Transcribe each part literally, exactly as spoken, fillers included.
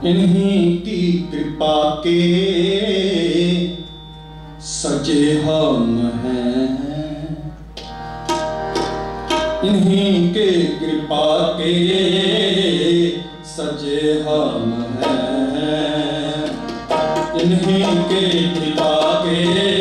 इन्हीं की कृपा के सजे हम हैं, इन्हीं के कृपा के सजे हम हैं, इन्हीं के कृपा के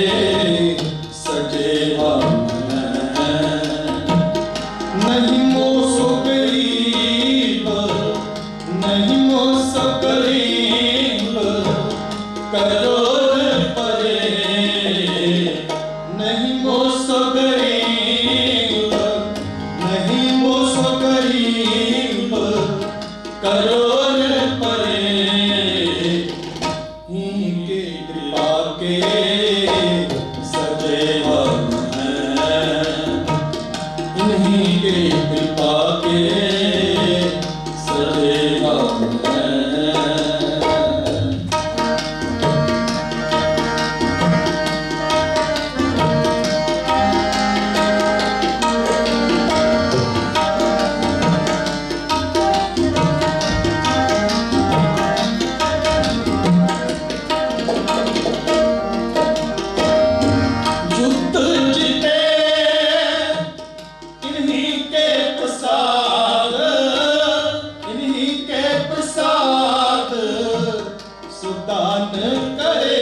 सजे हम हैं। नहीं मोसो गरीब, नहीं मोसो गरीब करोड़ परे, नहीं मोसो गरीब, नहीं मोसो गरीब करोड़ परे, इनके कृपा के सजे हम हैं, इन्हीं के कृपा के सजे हम हैं। युद्ध जीते इन्हीं के प्रसाद, इन्हीं के प्रसाद सुदान करे,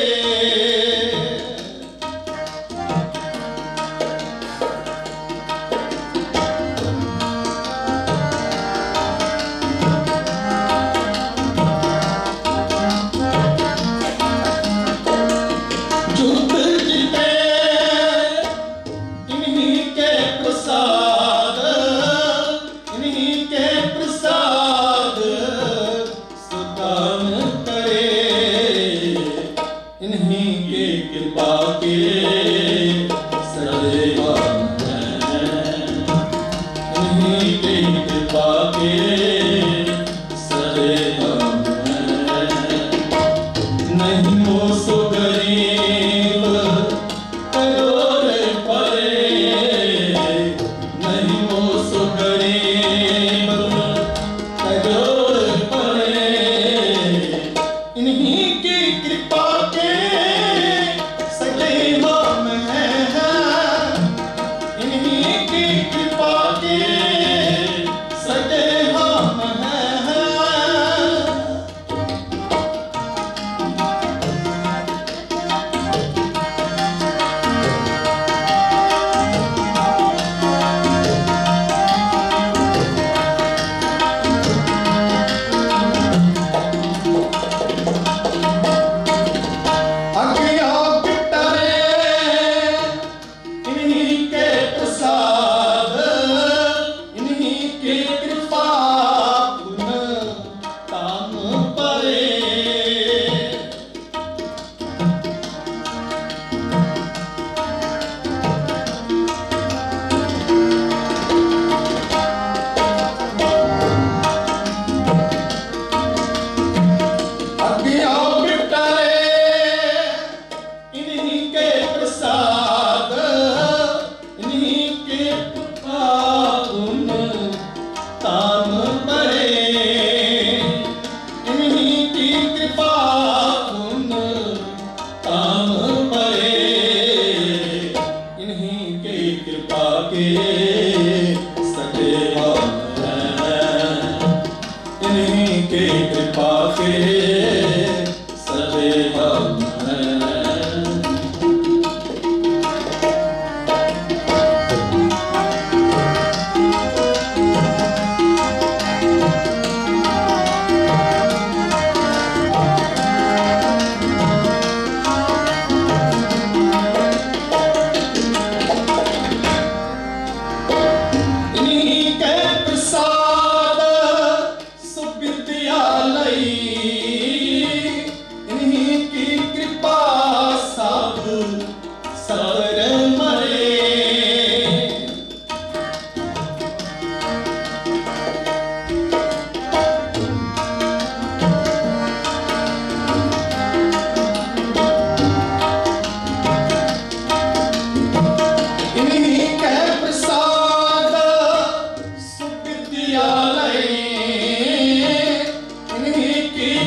युद्ध जीते इन्हीं के प्रसाद, इन्हीं के प्रसाद सुदान करे, इन्हीं के कृपा के सजे हम हैं, इन्हीं के कृपा के सजे हम हैं। नहीं मोसो गरीब करोड़ परे, नहीं मोसो गरीब करोड़ परे, इन्हीं की कृपा के सजे हम हैं, इन्हीं की कृपा के सजे हम हैं। अज्ञान टरे इन्हीं के प्रसाद, इन्हीं की कृपा पुन ताम परे, अज्ञान टरे इन्हीं के प्रसाद, इन्हीं के कृपा पुन ताम परे, इन्हीं की कृपा पुन ताम परे, इन्हीं के कृपा के सजे हम हैं, इन्हीं के कृपा के सजे हम हैं। इन्हीं के प्रसाद सुविद्यालय, इन्हीं की कृपा साधु सर मरे, इन्हीं के प्रसाद सुविद्यालय, इन्हीं की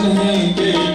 इन्हीं के